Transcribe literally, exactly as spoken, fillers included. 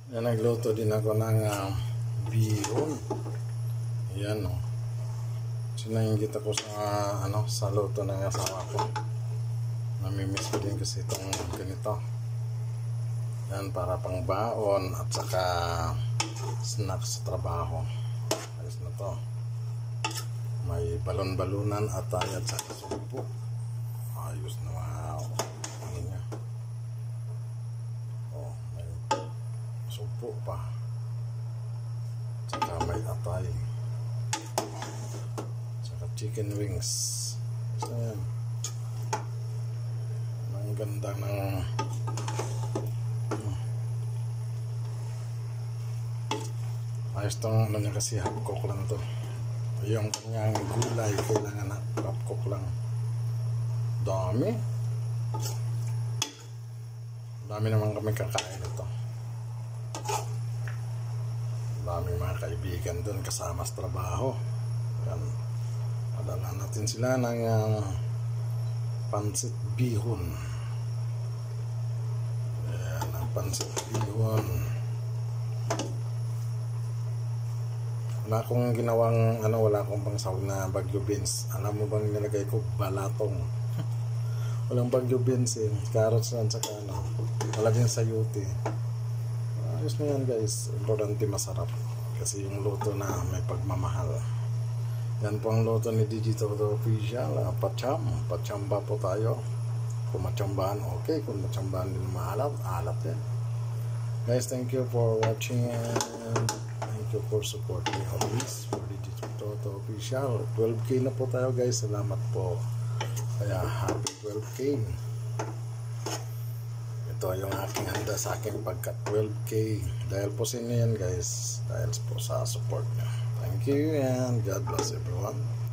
Yan, nagluto din ako ng uh, bihon. Yan o. Oh. Sinanggit ako sa uh, ano sa luto ng asawa ko. Namimiss ko din kasi itong ganito. Yan, para pang baon at saka snacks sa trabaho. Ayos na to. May balon-balunan at at saka sumpo. Ayos na, wow. Ano niya? Oh, may sumpo pa. Saka may atay. Saka chicken wings. So, yan. Ang ganda ng ayos tong ano niya kasi half cook lang to. Yung kanyang gulay kailangan half cook lang. Dami. Dami naman kami kakain ito. Dami mga kaibigan doon kasama sa trabaho. Yan. Padala natin sila ng uh, pansit bihon. Yan ang pansit bihon. Wala akong ginawang ano, wala akong pangsawag na bagyo beans. Alam mo bang nilagay ko balatong? Walang bagyo beans eh. Carrots yan saka ano. Wala din sayuti. Ayos na yan guys. Importante masarap. Kasi yung luto na may pagmamahal. Yan po ang luto ni Digital Official. Pacham. Pachamba po tayo. Kung machambahan, okay. Kung machambahan din maalat, alat yan. Guys, thank you for watching and thank you for supporting always for Digital Official. twelve K na po tayo guys. Salamat po. Kaya happy twelve K. Ito yung aking handa sa aking pagka twelve K. Dahil po sa inyo yan guys. Dahil po sa support nyo. Thank you and God bless everyone.